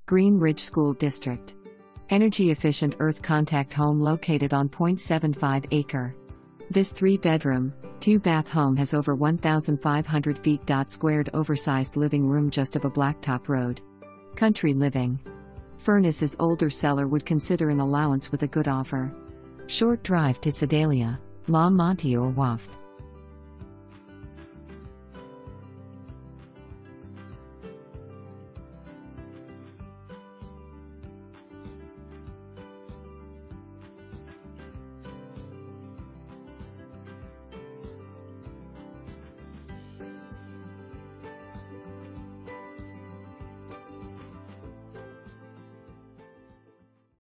Green Ridge School District. Energy-efficient earth contact home located on 0.75 acre. This 3-bedroom, 2-bath home has over 1,500 ft.² oversized living room just of a blacktop road. Country living. Furnace's older seller would consider an allowance with a good offer. Short drive to Sedalia, Monte or WAFB.